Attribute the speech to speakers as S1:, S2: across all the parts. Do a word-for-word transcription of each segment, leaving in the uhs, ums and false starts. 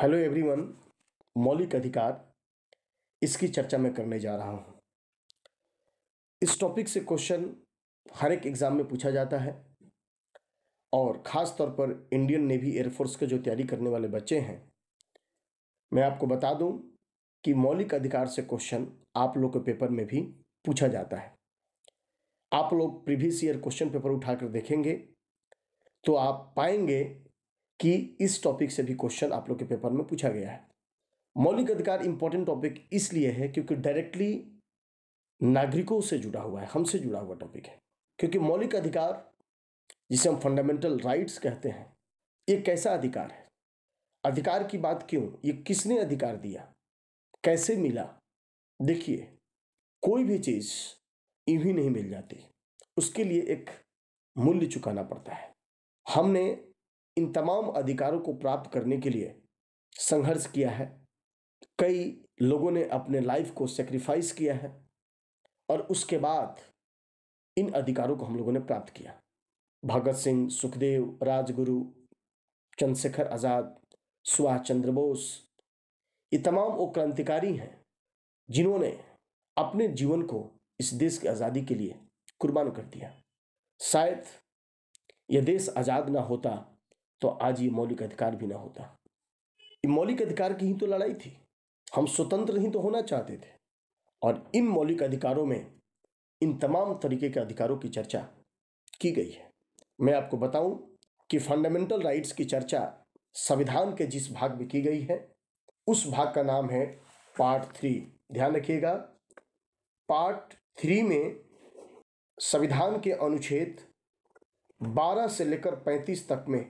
S1: Hello everyone, मौलिक अधिकार इसकी चर्चा मैं करने जा रहा हूँ। इस टॉपिक से क्वेश्चन हर एक एग्ज़ाम में पूछा जाता है और ख़ास तौर पर इंडियन नेवी एयरफोर्स के जो तैयारी करने वाले बच्चे हैं, मैं आपको बता दूं कि मौलिक अधिकार से क्वेश्चन आप लोग के पेपर में भी पूछा जाता है। आप लोग प्रीवियस ईयर क्वेश्चन पेपर उठाकर देखेंगे तो आप पाएंगे कि इस टॉपिक से भी क्वेश्चन आप लोग के पेपर में पूछा गया है। मौलिक अधिकार इंपॉर्टेंट टॉपिक इसलिए है क्योंकि डायरेक्टली नागरिकों से जुड़ा हुआ है, हमसे जुड़ा हुआ टॉपिक है। क्योंकि मौलिक अधिकार जिसे हम फंडामेंटल राइट्स कहते हैं, ये कैसा अधिकार है? अधिकार की बात क्यों? ये किसने अधिकार दिया, कैसे मिला? देखिए, कोई भी चीज यूं ही नहीं मिल जाती, उसके लिए एक मूल्य चुकाना पड़ता है। हमने इन तमाम अधिकारों को प्राप्त करने के लिए संघर्ष किया है। कई लोगों ने अपने लाइफ को सेक्रीफाइस किया है और उसके बाद इन अधिकारों को हम लोगों ने प्राप्त किया। भगत सिंह, सुखदेव, राजगुरु, चंद्रशेखर आजाद, सुभाष चंद्र बोस, ये तमाम वो क्रांतिकारी हैं जिन्होंने अपने जीवन को इस देश की आज़ादी के लिए कुर्बान कर दिया। शायद यह देश आज़ाद ना होता तो आज ये मौलिक अधिकार भी ना होता। ये मौलिक अधिकार की ही तो लड़ाई थी। हम स्वतंत्र ही तो होना चाहते थे और इन मौलिक अधिकारों में इन तमाम तरीके के अधिकारों की चर्चा की गई है। मैं आपको बताऊं कि फंडामेंटल राइट्स की चर्चा संविधान के जिस भाग में की गई है उस भाग का नाम है पार्ट थ्री। ध्यान रखिएगा, पार्ट थ्री में संविधान के अनुच्छेद बारह से लेकर पैंतीस तक में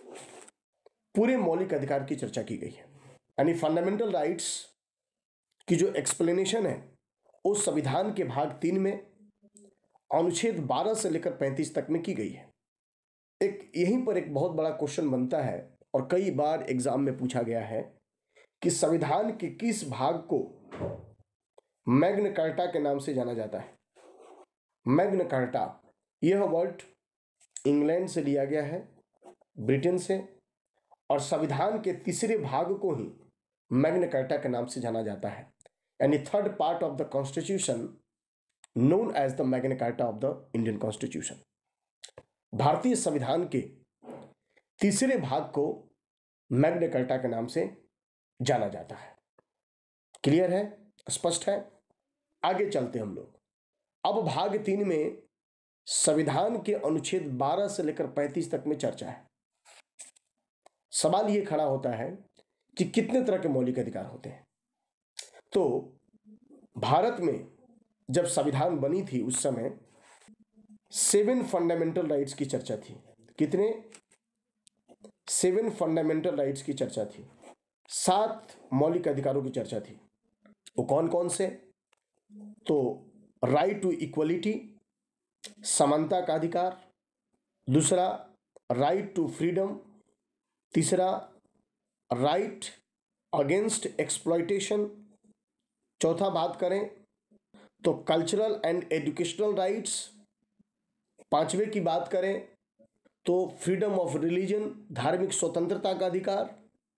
S1: पूरे मौलिक अधिकार की चर्चा की गई है। यानी फंडामेंटल राइट्स की जो एक्सप्लेनेशन है वो संविधान के भाग तीन में अनुच्छेद बारह से लेकर पैंतीस तक में की गई है। एक यहीं पर एक बहुत बड़ा क्वेश्चन बनता है और कई बार एग्जाम में पूछा गया है कि संविधान के किस भाग को मैग्ना कार्टा के नाम से जाना जाता है। मैग्ना कार्टा यह वर्ड इंग्लैंड से लिया गया है, ब्रिटेन से, और संविधान के तीसरे भाग को ही मैग्ना कार्टा के नाम से जाना जाता है। यानी third part of the constitution known as the Magna Carta of the Indian constitution. भारतीय संविधान के तीसरे भाग को मैग्ना कार्टा के नाम से जाना जाता है। क्लियर है? स्पष्ट है? आगे चलते हम लोग। अब भाग तीन में संविधान के अनुच्छेद बारह से लेकर पैंतीस तक में चर्चा है। सवाल यह खड़ा होता है कि कितने तरह के मौलिक अधिकार होते हैं। तो भारत में जब संविधान बनी थी उस समय सेवन फंडामेंटल राइट्स की चर्चा थी। कितने? सेवन फंडामेंटल राइट्स की चर्चा थी। सात मौलिक अधिकारों की चर्चा थी। वो कौन कौन से? तो राइट टू इक्वलिटी, समानता का अधिकार। दूसरा, राइट टू फ्रीडम। तीसरा, राइट अगेंस्ट एक्सप्लॉयटेशन। चौथा बात करें तो कल्चरल एंड एजुकेशनल राइट्स। पांचवें की बात करें तो फ्रीडम ऑफ रिलीजन, धार्मिक स्वतंत्रता का अधिकार।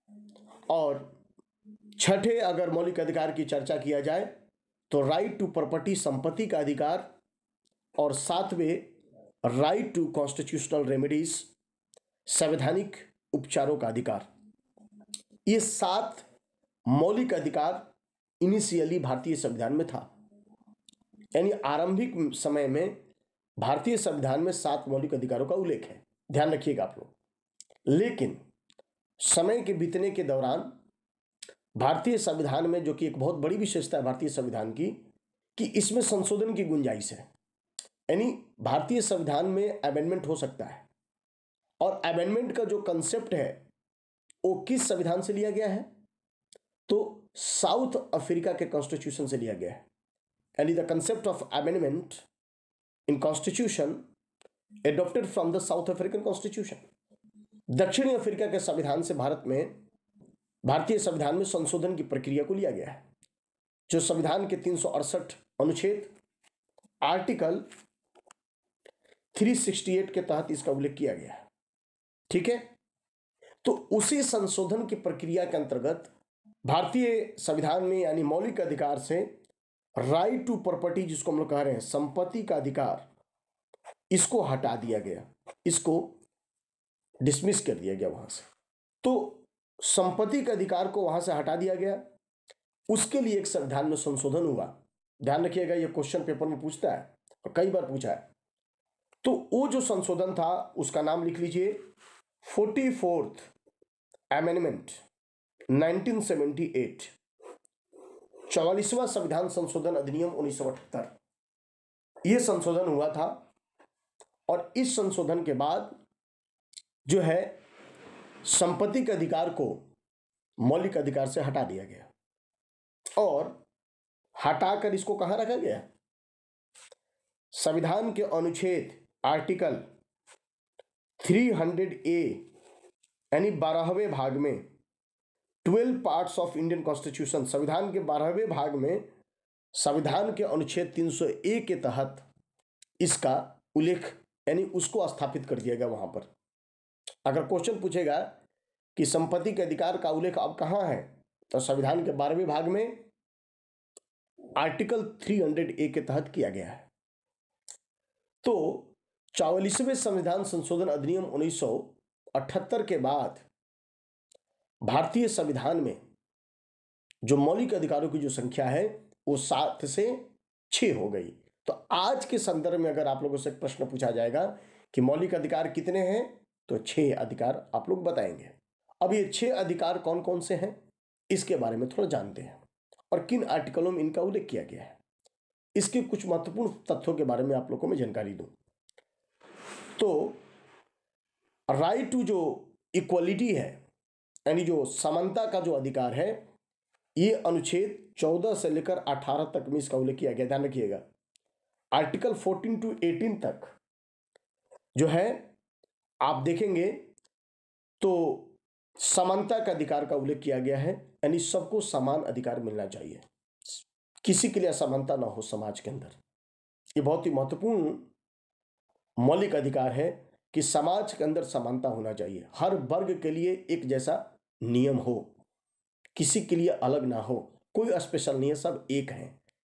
S1: और छठे अगर मौलिक अधिकार की चर्चा किया जाए तो राइट टू प्रॉपर्टी, संपत्ति का अधिकार। और सातवें, राइट टू कॉन्स्टिट्यूशनल रेमेडीज, संवैधानिक उपचारों का अधिकार। ये सात मौलिक अधिकार इनिशियली भारतीय संविधान में था। यानी आरंभिक समय में भारतीय संविधान में सात मौलिक अधिकारों का उल्लेख है। ध्यान रखिएगा आप लोग। लेकिन समय के बीतने के दौरान भारतीय संविधान में, जो कि एक बहुत बड़ी विशेषता है भारतीय संविधान की, कि इसमें संशोधन की गुंजाइश है। यानी भारतीय संविधान में अमेंडमेंट हो सकता है। और अमेंडमेंट का जो कंसेप्ट है वो किस संविधान से लिया गया है? तो साउथ अफ्रीका के कॉन्स्टिट्यूशन से लिया गया है। यानी the concept of amendment in constitution adopted from the South African constitution. दक्षिणी अफ्रीका के संविधान से भारत में, भारतीय संविधान में संशोधन की प्रक्रिया को लिया गया है। जो संविधान के तीन सौ अड़सठ अनुच्छेद आर्टिकल तीन सौ अड़सठ के तहत इसका उल्लेख किया गया है। ठीक है? तो उसी संशोधन की प्रक्रिया के अंतर्गत भारतीय संविधान में यानी मौलिक अधिकार से राइट टू प्रॉपर्टी, जिसको हम लोग कह रहे हैं संपत्ति का अधिकार, इसको हटा दिया गया, इसको डिसमिस कर दिया गया वहां से। तो संपत्ति के अधिकार को वहां से हटा दिया गया, उसके लिए एक संविधान में संशोधन हुआ। ध्यान रखिएगा, ये क्वेश्चन पेपर में पूछता है और कई बार पूछा है। तो वो जो संशोधन था उसका नाम लिख लीजिए forty fourth amendment nineteen seventy eight, चौवालीसवां संविधान संशोधन अधिनियम उन्नीस सौ अठहत्तर। यह संशोधन हुआ था और इस संशोधन के बाद जो है संपत्ति के अधिकार को मौलिक अधिकार से हटा दिया गया और हटाकर इसको कहां रखा गया? संविधान के अनुच्छेद आर्टिकल तीन सौ ए यानी बारहवें भाग में twelve parts of Indian constitution, संविधान के बारहवें भाग में संविधान के अनुच्छेद तीन सौ ए के तहत इसका उल्लेख यानी उसको स्थापित कर दिया गया वहां पर। अगर क्वेश्चन पूछेगा कि संपत्ति के अधिकार का उल्लेख अब कहां है, तो संविधान के बारहवें भाग में आर्टिकल तीन सौ ए के तहत किया गया है। तो चौवालीसवें संविधान संशोधन अधिनियम उन्नीस सौ अठहत्तर के बाद भारतीय संविधान में जो मौलिक अधिकारों की जो संख्या है वो सात से छह हो गई। तो आज के संदर्भ में अगर आप लोगों से प्रश्न पूछा जाएगा कि मौलिक अधिकार कितने हैं, तो छह अधिकार आप लोग बताएंगे। अब ये छह अधिकार कौन कौन से हैं इसके बारे में थोड़ा जानते हैं और किन आर्टिकलों में इनका उल्लेख किया गया है। इसके कुछ महत्वपूर्ण तथ्यों के बारे में आप लोगों को मैं जानकारी दूं। तो राइट टू जो इक्वलिटी है यानी जो समानता का जो अधिकार है, ये अनुच्छेद चौदह से लेकर अठारह तक में इसका उल्लेख किया गया। ध्यान रखिएगा, आर्टिकल चौदह टू अठारह तक जो है आप देखेंगे तो समानता का अधिकार का उल्लेख किया गया है, यानी सबको समान अधिकार मिलना चाहिए, किसी के लिए असमानता ना हो समाज के अंदर। ये बहुत ही महत्वपूर्ण मौलिक अधिकार है कि समाज के अंदर समानता होना चाहिए, हर वर्ग के लिए एक जैसा नियम हो, किसी के लिए अलग ना हो, कोई स्पेशल नहीं है, सब एक हैं।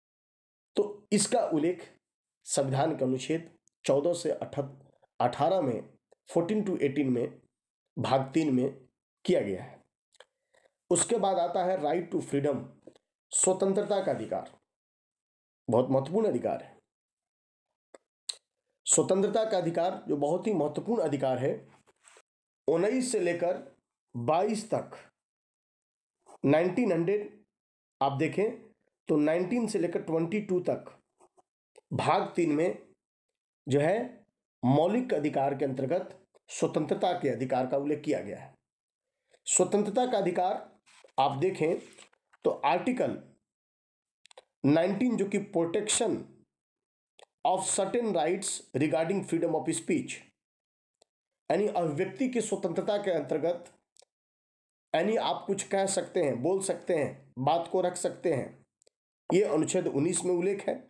S1: तो इसका उल्लेख संविधान के अनुच्छेद चौदह से अठारह में चौदह टू अठारह में भाग तीन में किया गया है। उसके बाद आता है राइट टू फ्रीडम, स्वतंत्रता का अधिकार, बहुत महत्वपूर्ण अधिकार है। स्वतंत्रता का अधिकार जो बहुत ही महत्वपूर्ण अधिकार है, उन्नीस से लेकर बाईस तक उन्नीस सौ आप देखें तो उन्नीस से लेकर बाईस तक भाग तीन में जो है मौलिक अधिकार के अंतर्गत स्वतंत्रता के अधिकार का उल्लेख किया गया है। स्वतंत्रता का अधिकार आप देखें तो आर्टिकल उन्नीस जो कि protection of certain rights regarding freedom of speech, यानी अभिव्यक्ति की स्वतंत्रता के अंतर्गत, यानी आप कुछ कह सकते हैं, बोल सकते हैं, बात को रख सकते हैं, ये अनुच्छेद उन्नीस में उल्लेख है।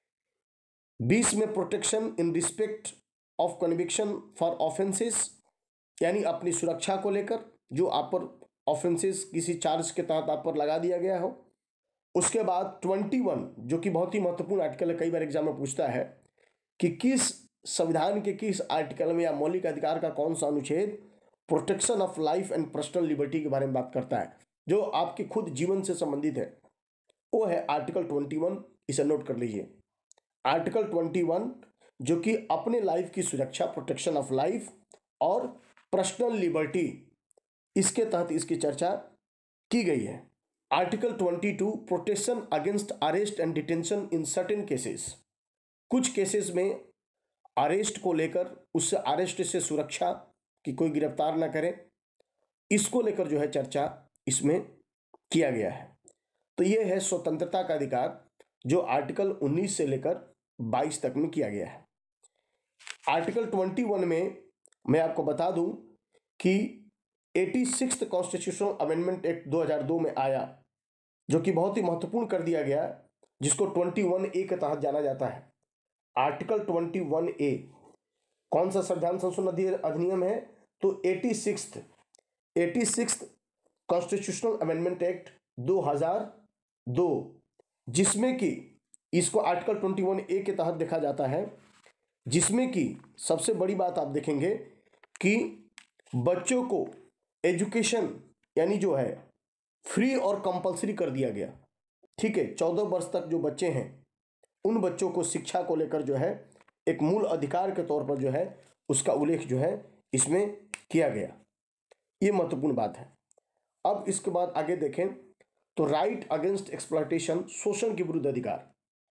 S1: बीस में protection in respect of conviction for offences, यानी अपनी सुरक्षा को लेकर जो आप पर ऑफेंसेस किसी चार्ज के तहत आप पर लगा दिया गया हो। उसके बाद इक्कीस जो कि बहुत ही महत्वपूर्ण आर्टिकल है, कई बार एग्जाम में पूछता है कि किस संविधान के किस आर्टिकल में या मौलिक अधिकार का कौन सा अनुच्छेद protection of life and personal liberty के बारे में बात करता है, जो आपके खुद जीवन से संबंधित है। वो है आर्टिकल इक्कीस, इसे नोट कर लीजिए। आर्टिकल इक्कीस जो कि अपने लाइफ की सुरक्षा, प्रोटेक्शन ऑफ लाइफ और पर्सनल लिबर्टी, इसके तहत इसकी चर्चा की गई है। आर्टिकल बाईस protection against arrest and detention in certain cases, कुछ केसेस में अरेस्ट को लेकर, उससे अरेस्ट से सुरक्षा कि कोई गिरफ्तार ना करे, इसको लेकर जो है चर्चा इसमें किया गया है। तो ये है स्वतंत्रता का अधिकार जो आर्टिकल उन्नीस से लेकर बाईस तक में किया गया है। आर्टिकल इक्कीस में मैं आपको बता दूं कि छियासी कॉन्स्टिट्यूशनल अमेंडमेंट एक्ट दो हज़ार दो में आया, जो कि बहुत ही महत्वपूर्ण कर दिया गया, जिसको इक्कीस ए के तहत जाना जाता है। आर्टिकल इक्कीस ए कौन सा संविधान संशोधन अधिनियम है? तो छियासी eighty six constitutional amendment act दो हज़ार दो, जिसमें कि इसको आर्टिकल इक्कीस ए के तहत देखा जाता है, जिसमें कि सबसे बड़ी बात आप देखेंगे कि बच्चों को एजुकेशन यानी जो है फ्री और कंपलसरी कर दिया गया। ठीक है, चौदह वर्ष तक जो बच्चे हैं उन बच्चों को शिक्षा को लेकर जो है एक मूल अधिकार के तौर पर जो है उसका उल्लेख जो है इसमें किया गया। ये महत्वपूर्ण बात है। अब इसके बाद आगे देखें तो राइट अगेंस्ट एक्सप्लॉयटेशन, शोषण के विरुद्ध अधिकार,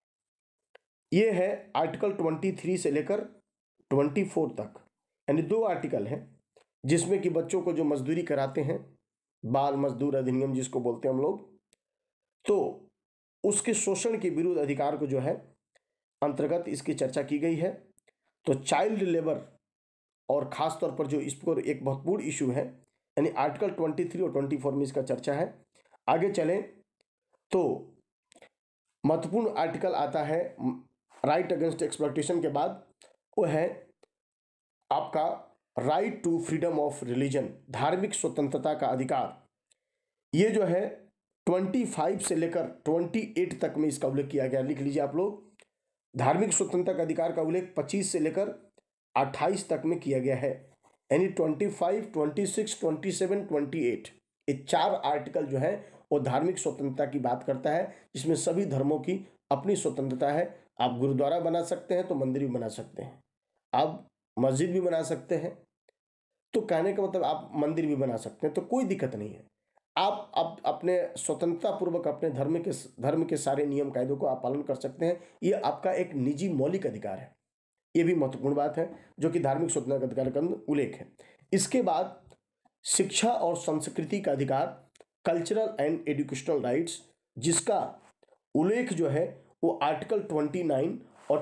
S1: ये है आर्टिकल तेईस से लेकर चौबीस तक, यानी दो आर्टिकल हैं जिसमें कि बच्चों को जो मजदूरी कराते हैं, बाल मजदूर अधिनियम जिसको बोलते हैं हम लोग, तो उसके शोषण के विरुद्ध अधिकार को जो है अंतर्गत इसकी चर्चा की गई है। तो चाइल्ड लेबर और खास तौर पर जो इस पर एक महत्वपूर्ण इशू है, यानी आर्टिकल तेईस और चौबीस में इसका चर्चा है। आगे चलें तो महत्वपूर्ण आर्टिकल आता है राइट अगेंस्ट एक्सप्लॉयटेशन के बाद, वो है आपका right to freedom of religion, धार्मिक स्वतंत्रता का अधिकार। ये जो है पच्चीस से लेकर अट्ठाईस तक में इसका उल्लेख किया गया। लिख लीजिए आप लोग, धार्मिक स्वतंत्रता का अधिकार का उल्लेख पच्चीस से लेकर अट्ठाईस तक में किया गया है, यानी पच्चीस, छब्बीस, सत्ताईस, अट्ठाईस, ये चार आर्टिकल जो है वो धार्मिक स्वतंत्रता की बात करता है, जिसमें सभी धर्मों की अपनी स्वतंत्रता है। आप गुरुद्वारा बना सकते हैं तो मंदिर भी बना सकते हैं, आप मस्जिद भी बना सकते हैं, तो कहने का मतलब आप मंदिर भी बना सकते हैं, तो कोई दिक्कत नहीं है। आप अब अपने स्वतंत्रता पूर्वक अपने धर्म के धर्म के सारे नियम कायदों को आप पालन कर सकते हैं। ये आपका एक निजी मौलिक अधिकार है। ये भी महत्वपूर्ण बात है जो कि धार्मिक स्वतंत्रता का अधिकार का उल्लेख है। इसके बाद शिक्षा और संस्कृति का अधिकार, कल्चरल एंड एजुकेशनल राइट्स, जिसका उल्लेख जो है वो आर्टिकल उनतीस और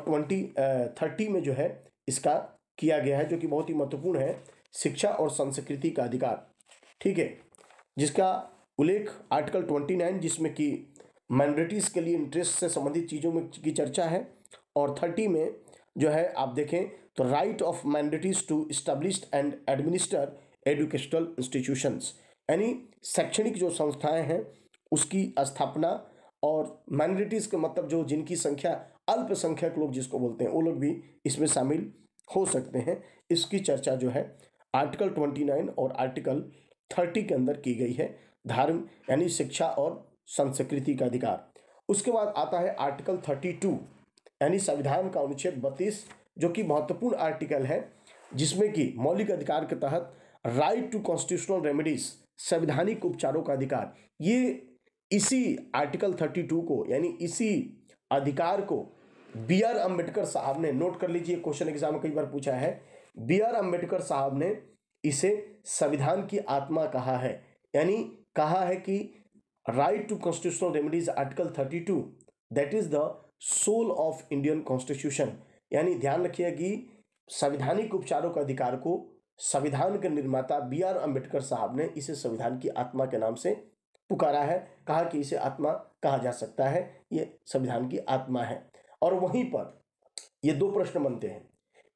S1: बीस तीस में जो है इसका किया गया है, जो कि बहुत ही महत्वपूर्ण है। शिक्षा और संस्कृति का अधिकार, ठीक है, जिसका उल्लेख आर्टिकल उनतीस, जिसमें कि माइनॉरिटीज़ के लिए इंटरेस्ट से संबंधित चीज़ों में की चर्चा है, और तीस में जो है आप देखें तो right of minorities to establish and administer educational institutions, यानी शैक्षणिक जो संस्थाएं हैं उसकी स्थापना, और माइनॉरिटीज़ के मतलब जो जिनकी संख्या अल्पसंख्यक लोग जिसको बोलते हैं वो लोग भी इसमें शामिल हो सकते हैं। इसकी चर्चा जो है आर्टिकल उनतीस और आर्टिकल तीस के अंदर की गई है, धर्म यानी शिक्षा और संस्कृति का अधिकार। उसके बाद आता है आर्टिकल बत्तीस, यानी संविधान का अनुच्छेद बत्तीस, जो कि महत्वपूर्ण आर्टिकल है, जिसमें कि मौलिक अधिकार के तहत राइट टू कॉन्स्टिट्यूशनल रेमेडीज, संवैधानिक उपचारों का अधिकार। ये इसी आर्टिकल बत्तीस को, यानी इसी अधिकार को बी आर अम्बेडकर साहब ने, नोट कर लीजिए, क्वेश्चन एग्जाम में कई बार पूछा है, बी आर अम्बेडकर साहब ने इसे संविधान की आत्मा कहा है, यानी कहा है कि right to constitutional remedies article बत्तीस that is the soul of Indian constitution, यानी ध्यान रखिए कि संवैधानिक उपचारों का अधिकार को संविधान के निर्माता बी आर अम्बेडकर साहब ने इसे संविधान की आत्मा के नाम से पुकारा है, कहा कि इसे आत्मा कहा जा सकता है, ये संविधान की आत्मा है। और वहीं पर ये दो प्रश्न बनते हैं।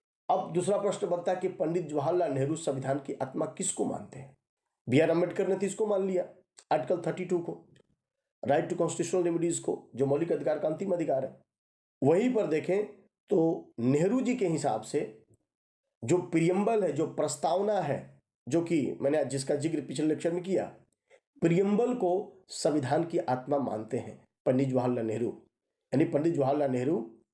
S1: अब दूसरा प्रश्न बनता है कि पंडित जवाहरलाल नेहरू संविधान की आत्मा किसको मानते हैं? बी आर अम्बेडकर ने तो इसको मान लिया, आर्टिकल बत्तीस को, राइट टू कॉन्स्टिट्यूशनल रेमेडीज को, जो मौलिक अधिकार का अंतिम अधिकार है। वहीं पर देखें तो नेहरू जी के हिसाब से जो प्रियम्बल है, जो प्रस्तावना है, जो कि मैंने जिसका जिक्र पिछले लेक्चर में किया, प्रियम्बल को संविधान की आत्मा मानते हैं पंडित जवाहरलाल नेहरू। यानी पंडित जवाहरलाल नेहरू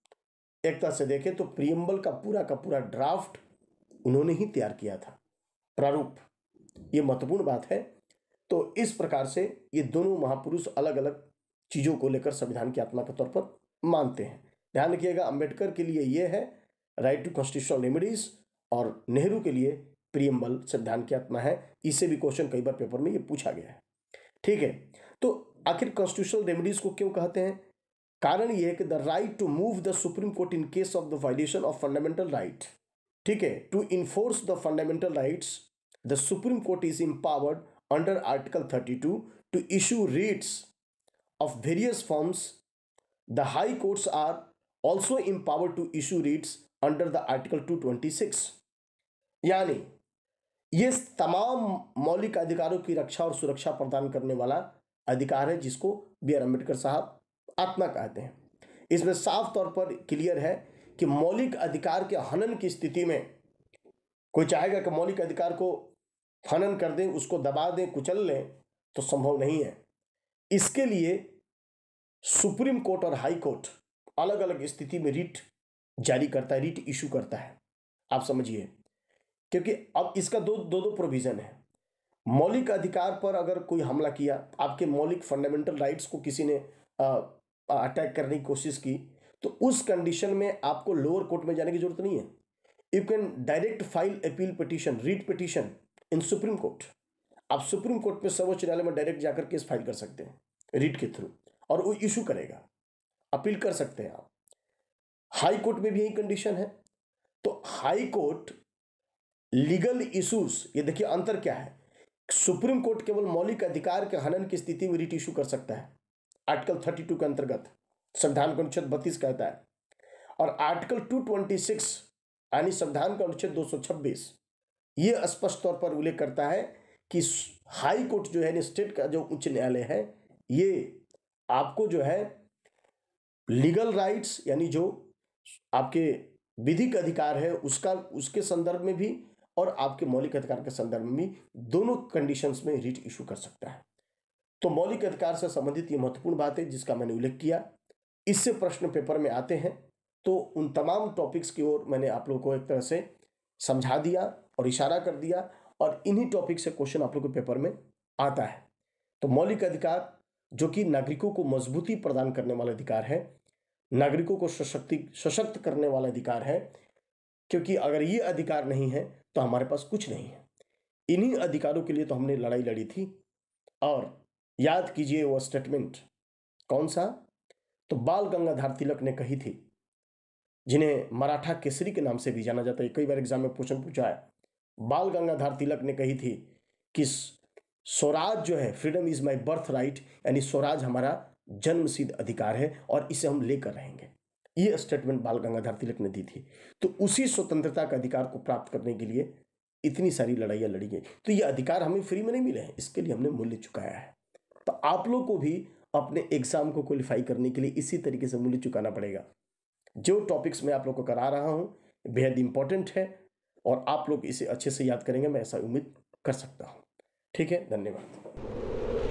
S1: एक तरह से देखें तो प्रियम्बल का पूरा का पूरा ड्राफ्ट उन्होंने ही तैयार किया था, प्रारूप। ये महत्वपूर्ण बात है। तो इस प्रकार से ये दोनों महापुरुष अलग अलग चीज़ों को लेकर संविधान की आत्मा के तौर पर मानते हैं। ध्यान रखिएगा, अंबेडकर के लिए ये है राइट टू कॉन्स्टिट्यूशनल रेमेडीज, और नेहरू के लिए प्रियम्बल संविधान की आत्मा है। इससे भी क्वेश्चन कई बार पेपर में ये पूछा गया है, ठीक है। तो आखिर कॉन्स्टिट्यूशनल रेमेडीज को क्यों कहते हैं? कारण यह है कि the right to move the supreme court in case of the violation of fundamental right, ठीक है, to enforce the fundamental rights, the supreme court is empowered under Article thirty-two to issue writs of various forms. The high courts are also empowered to issue writs under the Article two twenty-six. यानी ये तमाम मौलिक अधिकारों की रक्षा और सुरक्षा प्रदान करने वाला अधिकार है जिसको बी आर अम्बेडकर साहब आत्मा कहते हैं। इसमें साफ तौर पर क्लियर है कि मौलिक अधिकार के हनन की स्थिति में कोई चाहेगा कि मौलिक अधिकार को हनन कर दें, उसको दबा दें, कुचल लें, तो संभव नहीं है। इसके लिए सुप्रीम कोर्ट और हाई कोर्ट अलग अलग स्थिति में रीट जारी करता है, रीट इशू करता है। आप समझिए, क्योंकि अब इसका दो दो दो प्रोविजन है। मौलिक अधिकार पर अगर कोई हमला किया, आपके मौलिक फंडामेंटल राइट्स को किसी ने अटैक करने की कोशिश की, तो उस कंडीशन में आपको लोअर कोर्ट में जाने की जरूरत नहीं है। You can direct file appeal petition, writ petition in supreme court. आप सुप्रीम कोर्ट में, सर्वोच्च न्यायालय में डायरेक्ट जाकर केस फाइल कर सकते हैं रीट के थ्रू, और वो इशू करेगा, अपील कर सकते हैं आप। हाई कोर्ट में भी यही कंडीशन है। तो हाई कोर्ट लीगल इश्यूज, ये देखिए अंतर क्या है। सुप्रीम कोर्ट केवल मौलिक अधिकार के हनन की स्थिति में रीट इशू कर सकता है, आर्टिकल बत्तीस के अंतर्गत, संविधान का अनुच्छेद बत्तीस कहता है। और आर्टिकल दो सौ छब्बीस यानी संविधान का अनुच्छेद दो सौ छब्बीस ये स्पष्ट तौर पर उल्लेख करता है कि हाई कोर्ट जो है, स्टेट का जो उच्च न्यायालय है, ये आपको जो है लीगल राइट्स यानी जो आपके विधिक अधिकार है उसका, उसके संदर्भ में भी और आपके मौलिक अधिकार के संदर्भ में भी, दोनों कंडीशंस में रीट इशू कर सकता है। तो मौलिक अधिकार से संबंधित ये महत्वपूर्ण बात है जिसका मैंने उल्लेख किया। इससे प्रश्न पेपर में आते हैं, तो उन तमाम टॉपिक्स की ओर मैंने आप लोगों को एक तरह से समझा दिया और इशारा कर दिया, और इन्हीं टॉपिक से क्वेश्चन आप लोगों के पेपर में आता है। तो मौलिक अधिकार जो कि नागरिकों को मजबूती प्रदान करने वाला अधिकार है, नागरिकों को सशक्ति सशक्त करने वाला अधिकार है, क्योंकि अगर ये अधिकार नहीं है तो हमारे पास कुछ नहीं है। इन्हीं अधिकारों के लिए तो हमने लड़ाई लड़ी थी। और याद कीजिए वो स्टेटमेंट कौन सा, तो बाल गंगाधर तिलक ने कही थी, जिन्हें मराठा केसरी के नाम से भी जाना जाता है। कई बार एग्जाम में क्वेश्चन पूछा है। बाल गंगाधर तिलक ने कही थी कि स्वराज जो है, freedom is my birth right, यानी स्वराज हमारा जन्मसिद्ध अधिकार है और इसे हम लेकर रहेंगे। ये स्टेटमेंट बाल गंगाधर तिलक ने दी थी। तो उसी स्वतंत्रता का अधिकार को प्राप्त करने के लिए इतनी सारी लड़ाइयाँ लड़ी गई। तो ये अधिकार हमें फ्री में नहीं मिले हैं, इसके लिए हमने मूल्य चुकाया है। तो आप लोग को भी अपने एग्जाम को क्वालिफाई करने के लिए इसी तरीके से मूल्य चुकाना पड़ेगा। जो टॉपिक्स मैं आप लोग को करा रहा हूँ बेहद इंपॉर्टेंट है और आप लोग इसे अच्छे से याद करेंगे, मैं ऐसा उम्मीद कर सकता हूँ। ठीक है, धन्यवाद।